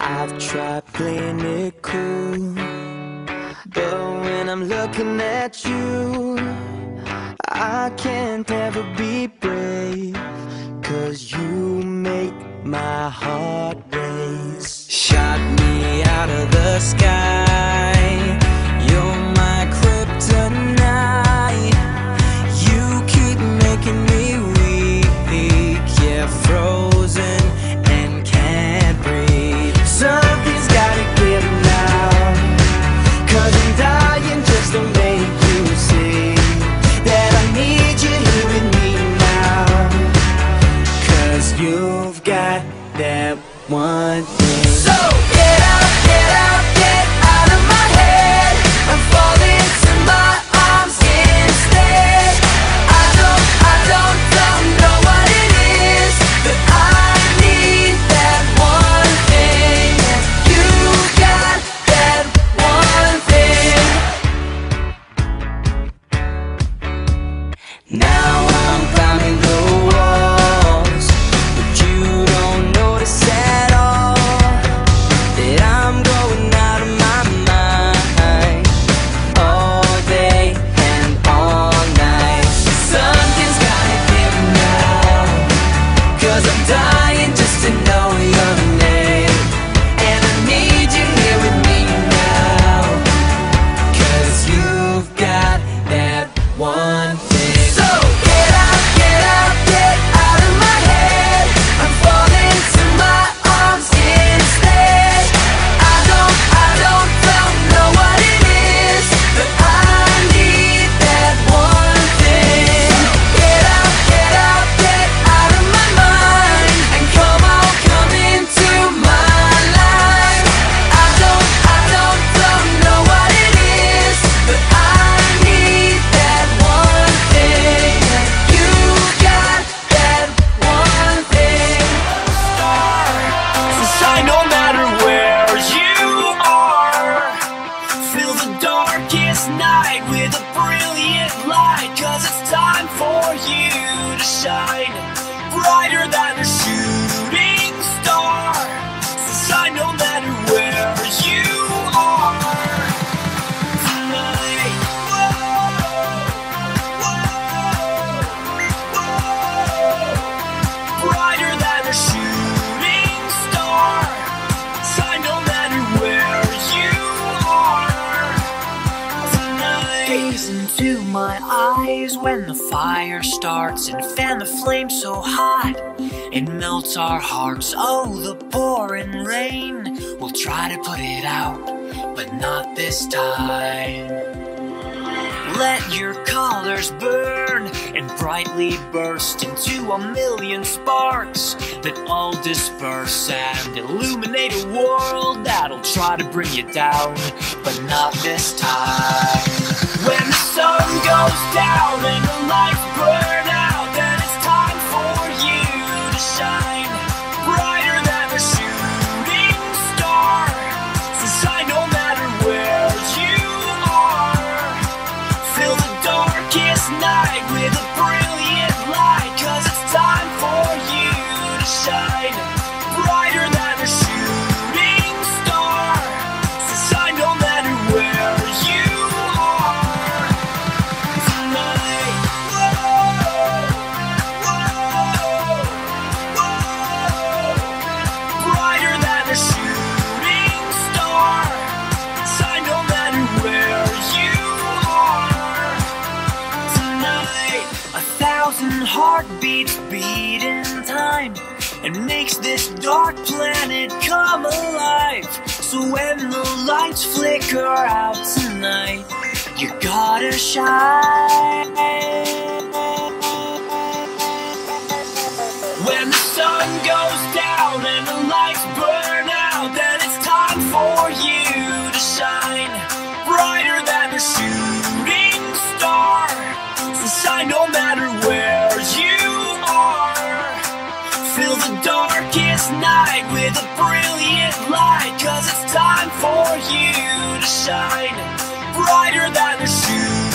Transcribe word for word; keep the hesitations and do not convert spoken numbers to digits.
I've tried playing it cool, but when I'm looking at you, I can't ever be brave, 'cause you make my heart race. Shot me out of the sky, you're my kryptonite. You keep making me weak, yeah, frozen and can't breathe. Something's gotta give now, 'cause I'm dying just to make you see that I need you here with me now. 'Cause you've got that one thing. So get out, get out, get out of my head. I'm falling to my arms instead. I don't, I don't, don't know what it is, but I need that one thing. You got that one thing. Now I'm climbing the walls, but you don't notice at all that I'm going out of my mind all day and all night. Something's gotta give now, 'cause I'm dying just to know your name, and I need you here with me now, 'cause you've got that one thing. So get out, get out, get out of my head. I'm falling to my arms instead. I don't, I don't, don't know what it is, but I need that one thing. Get out, get out, get out of my mind, and come on, come into my life. I don't, I don't, don't know what it is, but I need that one thing. You got that one thing. Sunshine no matter where you are. Fill the darkest night with a brilliant light, 'cause it's time for you to shine brighter than a shooting star. Sunshine no matter where you are. Tonight, whoa, whoa, whoa. Brighter than a shooting star. Shine no matter where you are. Tonight. Gaze into my eyes when the fire starts, and fan the flame so hot it melts our hearts. Oh, the pouring rain, we'll try to put it out, but not this time. Let your colors burn and brightly burst into a million sparks that all disperse and illuminate a world that'll try to bring you down, but not this time. When the sun goes down and the lights burn out, then it's time for you to shine brighter than a shooting star. So shine no matter where you are. Fill the darkest night with a brilliant light, 'cause it's time for you to shine brighter than a shooting star. So shine no matter where you are. Tonight, whoa, whoa, whoa. Brighter than a shooting star. Shine no matter where you are. Tonight, a thousand heartbeats beat in time and makes this dark planet come alive. So when the lights flicker out tonight, you gotta shine. When the sun goes down and the lights burn out, then it's time for you to shine brighter than a shooting star. So shine no matter where you are. Fill the darkest night with a brilliant light, 'cause it's time for you to shine brighter than a shooting